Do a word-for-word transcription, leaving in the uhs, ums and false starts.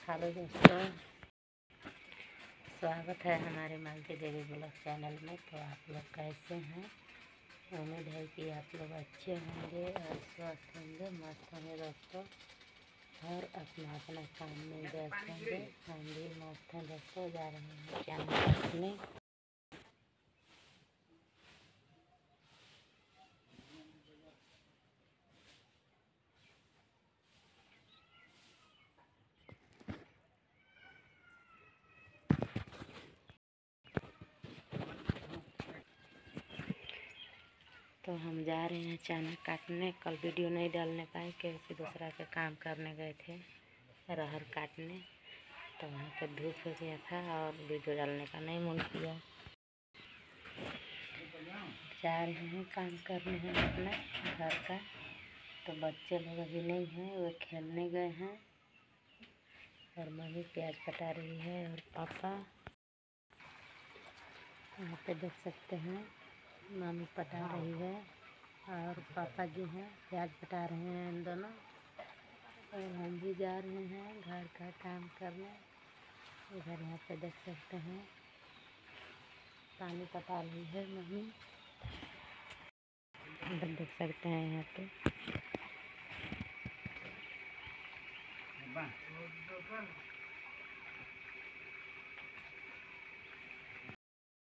Hello दोस्तों, स्वागत है हमारे मालती देवी ब्लॉग चैनल में। तो आप लोग कैसे हैं? उम्मीद है कि आप लोग अच्छे होंगे और स्वस्थ होंगे, मस्त होंगे दोस्तों, और अपना अपना काम में व्यस्त होंगे। हम भी मस्त हैं दोस्तों, जा रहे हैं चावल काटने। तो हम जा रहे हैं चना काटने। कल वीडियो नहीं डालने पाए क्योंकि दूसरा के काम करने गए थे, अरहर काटने। तो वहाँ पे धूप हो गया था और वीडियो डालने का नहीं मन किया। जा रहे हैं काम करने हैं अपना घर का। तो बच्चे लोग अभी नहीं हैं, वो खेलने गए हैं और मम्मी प्याज कटा रही है और पापा यहाँ पे देख सकते हैं मम्मी पटा रही है और पापा जी हैं प्याज कटा रहे हैं इन दोनों। और हम भी जा रहे हैं घर का काम करने। इधर यहाँ पे देख सकते हैं पानी पटा रही है मम्मी, इधर देख सकते हैं यहाँ पे।